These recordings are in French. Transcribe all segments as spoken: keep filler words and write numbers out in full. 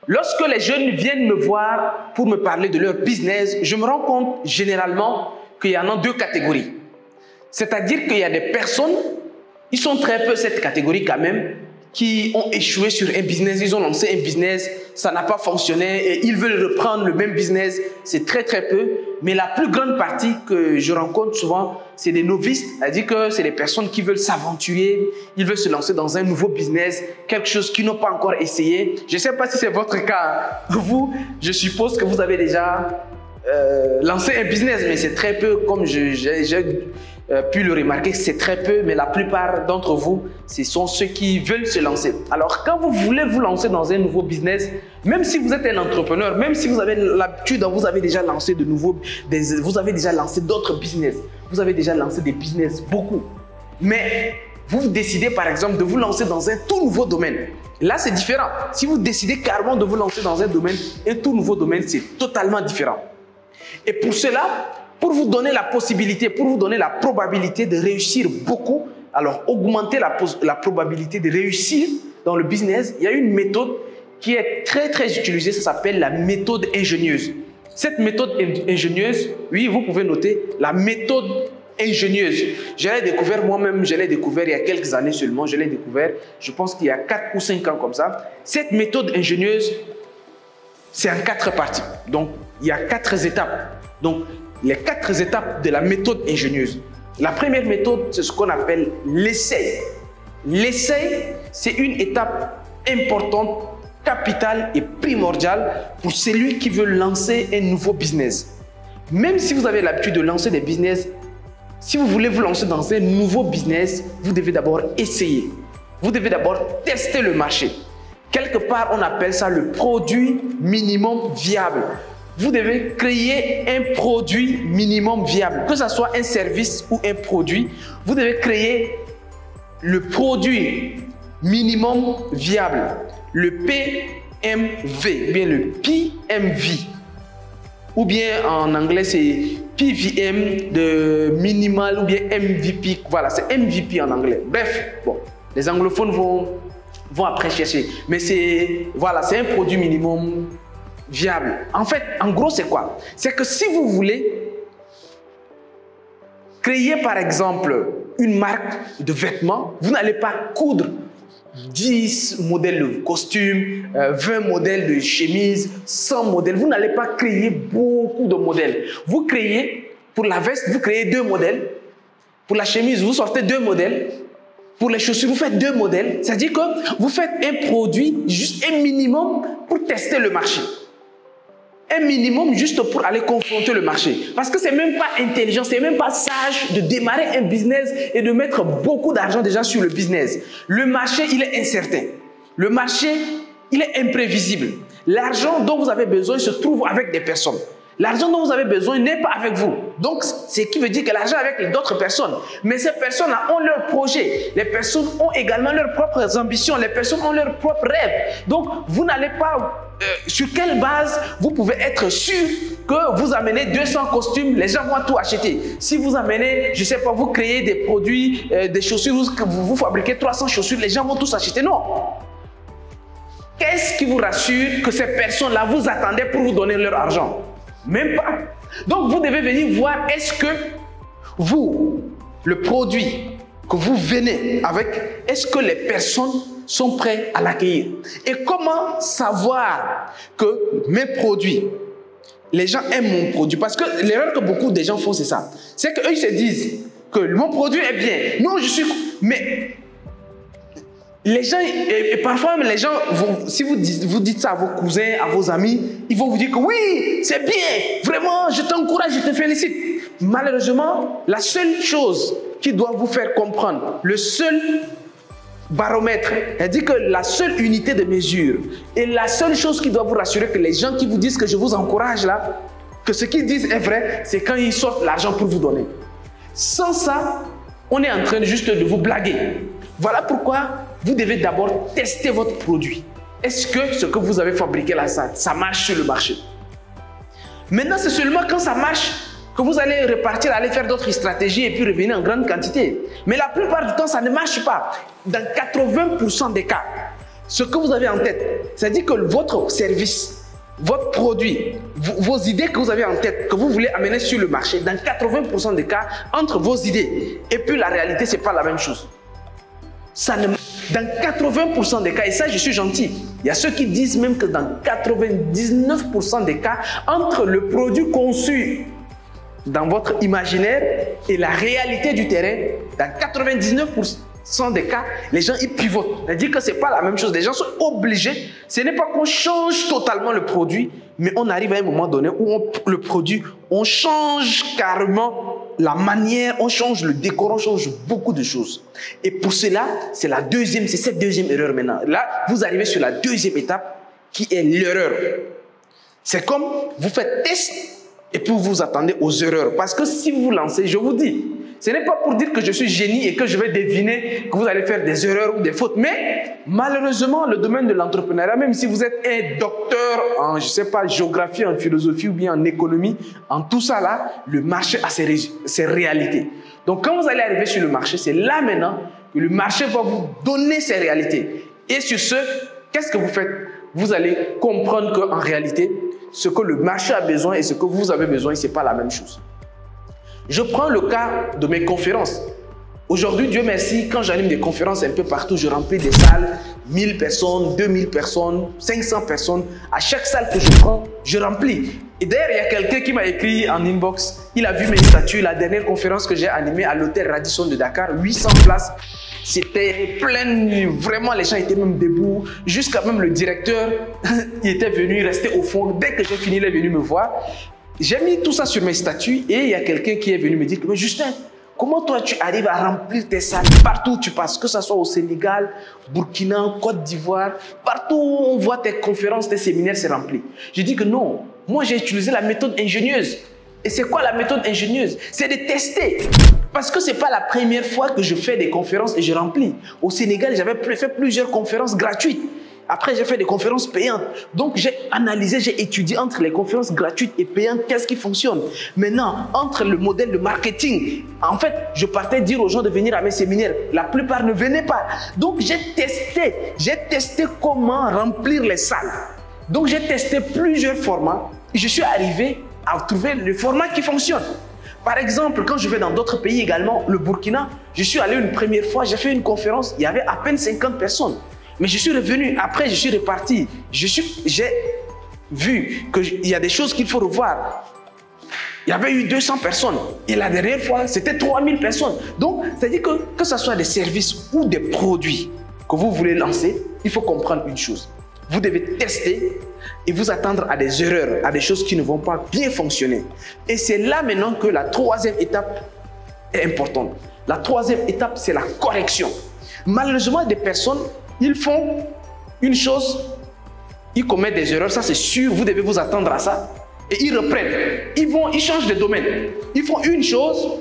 Lorsque les jeunes viennent me voir pour me parler de leur business, je me rends compte généralement qu'il y en a deux catégories. C'est-à-dire qu'il y a des personnes, ils sont très peu cette catégorie quand même, qui ont échoué sur un business, ils ont lancé un business, ça n'a pas fonctionné et ils veulent reprendre le même business, c'est très très peu. Mais la plus grande partie que je rencontre souvent, c'est des novices, c'est-à-dire que c'est des personnes qui veulent s'aventurer, ils veulent se lancer dans un nouveau business, quelque chose qu'ils n'ont pas encore essayé. Je ne sais pas si c'est votre cas. Vous, je suppose que vous avez déjà euh, lancé un business, mais c'est très peu, comme j'ai Euh, pu le remarquer, c'est très peu, mais la plupart d'entre vous, ce sont ceux qui veulent se lancer. Alors, quand vous voulez vous lancer dans un nouveau business, même si vous êtes un entrepreneur, même si vous avez l'habitude, vous avez déjà lancé de nouveaux, des, vous avez déjà lancé d'autres business, vous avez déjà lancé des business, beaucoup. Mais vous décidez par exemple de vous lancer dans un tout nouveau domaine. Là, c'est différent. Si vous décidez carrément de vous lancer dans un domaine, un tout nouveau domaine, c'est totalement différent. Et pour cela, pour vous donner la possibilité, pour vous donner la probabilité de réussir beaucoup, alors augmenter la, la probabilité de réussir dans le business, il y a une méthode qui est très très utilisée, ça s'appelle la méthode ingénieuse. Cette méthode ingénieuse, oui, vous pouvez noter, la méthode ingénieuse. Je l'ai découvert moi-même, je l'ai découvert il y a quelques années seulement, je l'ai découvert, je pense qu'il y a quatre ou cinq ans comme ça. Cette méthode ingénieuse, c'est en quatre parties. Donc, il y a quatre étapes. Donc, les quatre étapes de la méthode ingénieuse. La première méthode, c'est ce qu'on appelle l'essai. L'essai, c'est une étape importante, capitale et primordiale pour celui qui veut lancer un nouveau business. Même si vous avez l'habitude de lancer des business, si vous voulez vous lancer dans un nouveau business, vous devez d'abord essayer. Vous devez d'abord tester le marché. Quelque part, on appelle ça le produit minimum viable. Vous devez créer un produit minimum viable, que ce soit un service ou un produit. Vous devez créer le produit minimum viable, le P M V, ou bien le P M V, ou bien en anglais c'est P V M de minimal ou bien M V P. Voilà, c'est M V P en anglais. Bref, bon, les anglophones vont, vont après chercher, mais c'est voilà, c'est un produit minimum viable. En fait, en gros, c'est quoi? C'est que si vous voulez créer, par exemple, une marque de vêtements, vous n'allez pas coudre dix modèles de costumes, vingt modèles de chemises, cent modèles. Vous n'allez pas créer beaucoup de modèles. Vous créez, pour la veste, vous créez deux modèles. Pour la chemise, vous sortez deux modèles. Pour les chaussures, vous faites deux modèles. C'est-à-dire que vous faites un produit, juste un minimum pour tester le marché. Un minimum juste pour aller confronter le marché. Parce que c'est même pas intelligent, c'est même pas sage de démarrer un business et de mettre beaucoup d'argent déjà sur le business. Le marché, il est incertain. Le marché, il est imprévisible. L'argent dont vous avez besoin se trouve avec des personnes. L'argent dont vous avez besoin n'est pas avec vous. Donc, ce qui veut dire que l'argent est avec d'autres personnes. Mais ces personnes-là ont leurs projets. Les personnes ont également leurs propres ambitions. Les personnes ont leurs propres rêves. Donc, vous n'allez pas... Euh, sur quelle base vous pouvez être sûr que vous amenez deux cents costumes, les gens vont tout acheter? Si vous amenez, je ne sais pas, vous créez des produits, euh, des chaussures, vous, vous fabriquez trois cents chaussures, les gens vont tous acheter? Non. Qu'est-ce qui vous rassure que ces personnes-là vous attendaient pour vous donner leur argent? Même pas. Donc, vous devez venir voir, est-ce que vous, le produit que vous venez avec, est-ce que les personnes sont prêts à l'accueillir? Et comment savoir que mes produits, les gens aiment mon produit? Parce que l'erreur que beaucoup de gens font, c'est ça. C'est qu'eux, ils se disent que mon produit est bien. Non, je suis... Mais les gens, et, et parfois les gens, vont, si vous dites, vous dites ça à vos cousins, à vos amis, ils vont vous dire que oui, c'est bien, vraiment, je t'encourage, je te félicite. Malheureusement, la seule chose qui doit vous faire comprendre, le seul baromètre, elle dit que la seule unité de mesure et la seule chose qui doit vous rassurer que les gens qui vous disent que je vous encourage là, que ce qu'ils disent est vrai, c'est quand ils sortent l'argent pour vous donner. Sans ça, on est en train juste de vous blaguer. Voilà pourquoi vous devez d'abord tester votre produit. Est-ce que ce que vous avez fabriqué là, ça, ça marche sur le marché? Maintenant, c'est seulement quand ça marche que vous allez repartir, aller faire d'autres stratégies et puis revenir en grande quantité. Mais la plupart du temps, ça ne marche pas. Dans quatre-vingts pour cent des cas, ce que vous avez en tête. C'est-à-dire que votre service, votre produit, vos idées que vous avez en tête, que vous voulez amener sur le marché, dans quatre-vingts pour cent des cas, entre vos idées et puis la réalité, ce n'est pas la même chose. Ça ne... Dans quatre-vingts pour cent des cas, et ça je suis gentil, il y a ceux qui disent même que dans quatre-vingt-dix-neuf pour cent des cas, entre le produit conçu dans votre imaginaire et la réalité du terrain, dans quatre-vingt-dix-neuf pour cent des cas, les gens ils pivotent. C'est-à-dire que ce n'est pas la même chose. Les gens sont obligés. Ce n'est pas qu'on change totalement le produit, mais on arrive à un moment donné où on, le produit, on change carrément la manière, on change le décor, on change beaucoup de choses. Et pour cela, c'est la deuxième, c'est cette deuxième erreur maintenant. Là, vous arrivez sur la deuxième étape qui est l'erreur. C'est comme vous faites test et puis vous attendez aux erreurs. Parce que si vous vous lancez, je vous dis, ce n'est pas pour dire que je suis génie et que je vais deviner que vous allez faire des erreurs ou des fautes. Mais malheureusement, le domaine de l'entrepreneuriat, même si vous êtes un docteur en, je sais pas, géographie, en philosophie ou bien en économie, en tout ça là, le marché a ses, ré ses réalités. Donc quand vous allez arriver sur le marché, c'est là maintenant que le marché va vous donner ses réalités. Et sur ce, qu'est-ce que vous faites? Vous allez comprendre qu'en réalité, ce que le marché a besoin et ce que vous avez besoin, ce n'est pas la même chose. Je prends le cas de mes conférences. Aujourd'hui, Dieu merci, quand j'anime des conférences un peu partout, je remplis des salles, mille personnes, deux mille personnes, cinq cents personnes. À chaque salle que je prends, je remplis. Et d'ailleurs, il y a quelqu'un qui m'a écrit en inbox, il a vu mes statuts, la dernière conférence que j'ai animée à l'hôtel Radisson de Dakar, huit cents places. C'était plein, vraiment les gens étaient même debout, jusqu'à même le directeur, il était venu, il restait au fond. Dès que j'ai fini, il est venu me voir. J'ai mis tout ça sur mes statuts et il y a quelqu'un qui est venu me dire, mais Justin, comment toi tu arrives à remplir tes salles partout où tu passes, que ce soit au Sénégal, Burkina, Côte d'Ivoire, partout où on voit tes conférences, tes séminaires, c'est rempli. Je dis que non, moi j'ai utilisé la méthode ingénieuse. Et c'est quoi la méthode ingénieuse? C'est de tester. Parce que ce n'est pas la première fois que je fais des conférences et je remplis. Au Sénégal, j'avais fait plusieurs conférences gratuites. Après, j'ai fait des conférences payantes. Donc, j'ai analysé, j'ai étudié entre les conférences gratuites et payantes, qu'est-ce qui fonctionne. Maintenant, entre le modèle de marketing, en fait, je partais dire aux gens de venir à mes séminaires. La plupart ne venaient pas. Donc, j'ai testé. J'ai testé comment remplir les salles. Donc, j'ai testé plusieurs formats et je suis arrivé à trouver le format qui fonctionne. Par exemple, quand je vais dans d'autres pays également, le Burkina, je suis allé une première fois, j'ai fait une conférence, il y avait à peine cinquante personnes. Mais je suis revenu, après je suis reparti. J'ai vu qu'il y a des choses qu'il faut revoir. Il y avait eu deux cents personnes et la dernière fois, c'était trois mille personnes. Donc, c'est-à-dire que que ce soit des services ou des produits que vous voulez lancer, il faut comprendre une chose. Vous devez tester et vous attendre à des erreurs, à des choses qui ne vont pas bien fonctionner. Et c'est là maintenant que la troisième étape est importante. La troisième étape, c'est la correction. Malheureusement, des personnes, ils font une chose, ils commettent des erreurs, ça c'est sûr, vous devez vous attendre à ça. Et ils reprennent, ils vont, ils changent de domaine. Ils font une chose,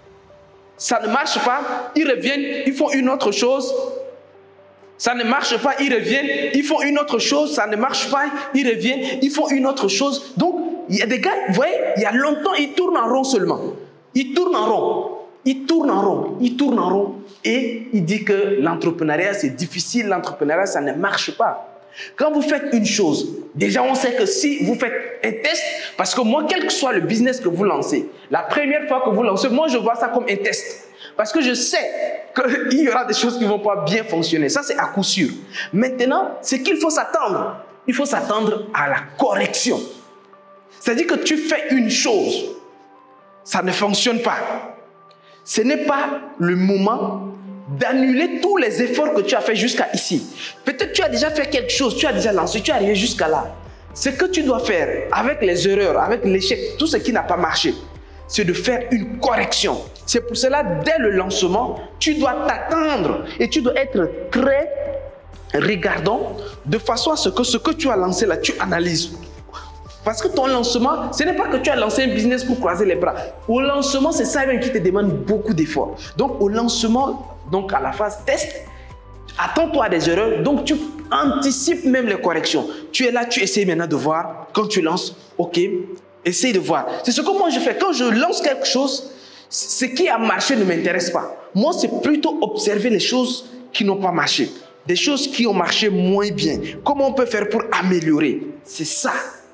ça ne marche pas, ils reviennent, ils font une autre chose. Ça ne marche pas, ils reviennent, ils font une autre chose, ça ne marche pas, ils reviennent, ils font une autre chose. Donc, il y a des gars, vous voyez, il y a longtemps, ils tournent en rond seulement. Ils tournent en rond, ils tournent en rond, ils tournent en rond. Et il dit que l'entrepreneuriat, c'est difficile, l'entrepreneuriat, ça ne marche pas. Quand vous faites une chose, déjà on sait que si vous faites un test, parce que moi, quel que soit le business que vous lancez, la première fois que vous lancez, moi je vois ça comme un test. Parce que je sais qu'il y aura des choses qui ne vont pas bien fonctionner. Ça, c'est à coup sûr. Maintenant, c'est qu'il faut s'attendre. Il faut s'attendre à la correction. C'est-à-dire que tu fais une chose, ça ne fonctionne pas. Ce n'est pas le moment d'annuler tous les efforts que tu as fait jusqu'à ici. Peut-être tu as déjà fait quelque chose, tu as déjà lancé, tu es arrivé jusqu'à là. Ce que tu dois faire avec les erreurs, avec l'échec, tout ce qui n'a pas marché, c'est de faire une correction. C'est pour cela, dès le lancement, tu dois t'attendre et tu dois être très regardant de façon à ce que ce que tu as lancé là, tu analyses. Parce que ton lancement, ce n'est pas que tu as lancé un business pour croiser les bras. Au lancement, c'est ça même qui te demande beaucoup d'efforts. Donc, au lancement, donc à la phase test, attends-toi à des erreurs. Donc, tu anticipes même les corrections. Tu es là, tu essaies maintenant de voir. Quand tu lances, ok, essaye de voir. C'est ce que moi je fais. Quand je lance quelque chose, ce qui a marché ne m'intéresse pas. Moi, c'est plutôt observer les choses qui n'ont pas marché. des choses qui ont marché moins bien. Comment on peut faire pour améliorer? C'est ça.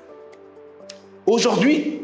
Aujourd'hui,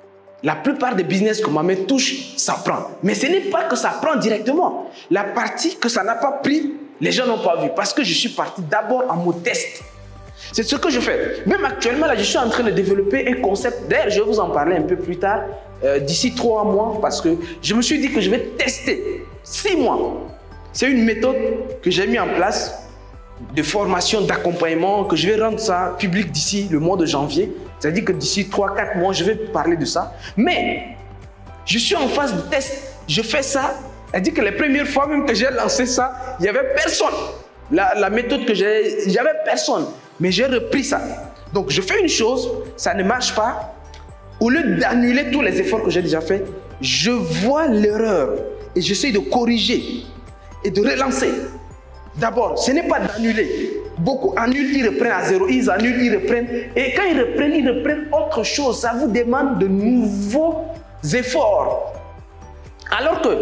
la plupart des business que Mohamed touche, ça prend. Mais ce n'est pas que ça prend directement. La partie que ça n'a pas pris, les gens n'ont pas vu. Parce que je suis parti d'abord en mode test. C'est ce que je fais. Même actuellement, là, je suis en train de développer un concept. D'ailleurs, je vais vous en parler un peu plus tard, euh, d'ici trois mois, parce que je me suis dit que je vais tester six mois. C'est une méthode que j'ai mis en place de formation, d'accompagnement, que je vais rendre ça public d'ici le mois de janvier. C'est-à-dire que d'ici trois quatre mois, je vais parler de ça. Mais je suis en phase de test. Je fais ça. C'est-à-dire que les premières fois même que j'ai lancé ça, il n'y avait personne. La, la méthode que j'ai, il n'y avait personne. Mais j'ai repris ça. Donc, je fais une chose, ça ne marche pas. Au lieu d'annuler tous les efforts que j'ai déjà faits, je vois l'erreur et j'essaie de corriger et de relancer. D'abord, ce n'est pas d'annuler. Beaucoup annulent, ils reprennent à zéro, ils annulent, ils reprennent. Et quand ils reprennent, ils reprennent autre chose. Ça vous demande de nouveaux efforts. Alors que,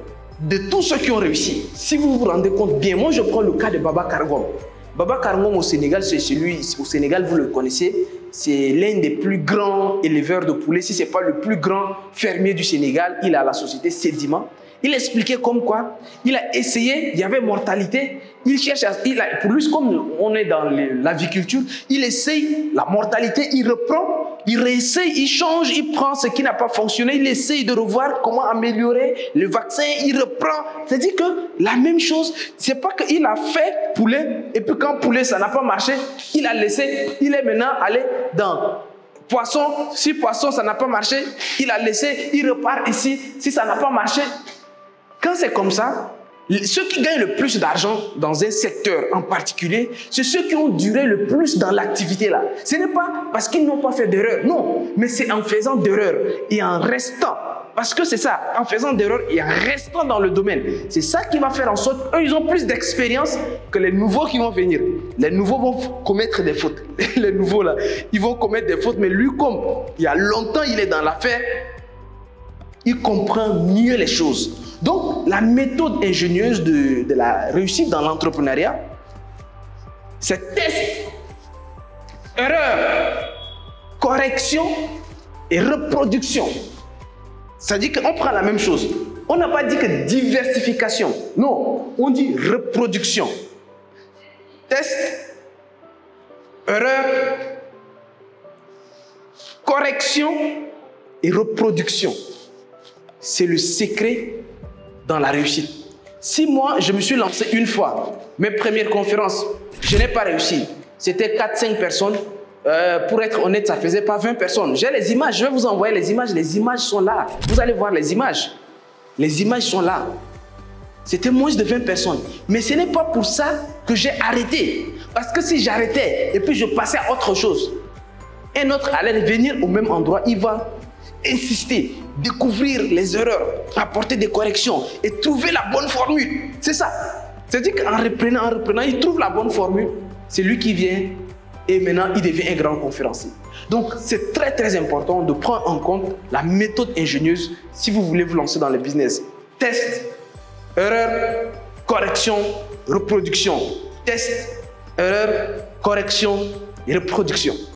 de tous ceux qui ont réussi, si vous vous rendez compte bien, moi je prends le cas de Baba Kargom. Baba Kargom au Sénégal, c'est celui, au Sénégal vous le connaissez, c'est l'un des plus grands éleveurs de poulets, si ce n'est pas le plus grand fermier du Sénégal. Il a la société Sedima. Il expliquait comme quoi, il a essayé, il y avait mortalité, il cherche, à, il a, pour lui comme on est dans l'aviculture, il essaye la mortalité, il reprend, il réessaye, il change, il prend ce qui n'a pas fonctionné, il essaye de revoir comment améliorer le vaccin, il reprend. C'est-à-dire que la même chose, c'est pas qu'il a fait poulet, et puis quand poulet ça n'a pas marché, il a laissé, il est maintenant allé dans poisson, si poisson ça n'a pas marché, il a laissé, il repart ici, si ça n'a pas marché. Quand c'est comme ça, ceux qui gagnent le plus d'argent dans un secteur en particulier, c'est ceux qui ont duré le plus dans l'activité là. Ce n'est pas parce qu'ils n'ont pas fait d'erreur, non, mais c'est en faisant d'erreur et en restant. Parce que c'est ça, en faisant d'erreur et en restant dans le domaine. C'est ça qui va faire en sorte qu'eux, ils ont plus d'expérience que les nouveaux qui vont venir. Les nouveaux vont commettre des fautes. Les nouveaux là, ils vont commettre des fautes, mais lui, comme il y a longtemps, il est dans l'affaire, il comprend mieux les choses. Donc, la méthode ingénieuse de, de la réussite dans l'entrepreneuriat, c'est test, erreur, correction et reproduction. C'est-à-dire qu'on prend la même chose. On n'a pas dit que diversification. Non, on dit reproduction. Test, erreur, correction et reproduction. C'est le secret dans la réussite. Si moi, je me suis lancé une fois, mes premières conférences, je n'ai pas réussi. C'était quatre cinq personnes. Euh, pour être honnête, ça ne faisait pas vingt personnes. J'ai les images, je vais vous envoyer les images. Les images sont là. Vous allez voir les images. Les images sont là. C'était moins de vingt personnes. Mais ce n'est pas pour ça que j'ai arrêté. Parce que si j'arrêtais et puis je passais à autre chose, un autre allait venir au même endroit, il va insister, découvrir les erreurs, apporter des corrections et trouver la bonne formule. C'est ça. C'est-à-dire qu'en reprenant, en reprenant, il trouve la bonne formule. C'est lui qui vient et maintenant il devient un grand conférencier. Donc c'est très très important de prendre en compte la méthode ingénieuse si vous voulez vous lancer dans le business. Test, erreur, correction, reproduction. Test, erreur, correction et reproduction.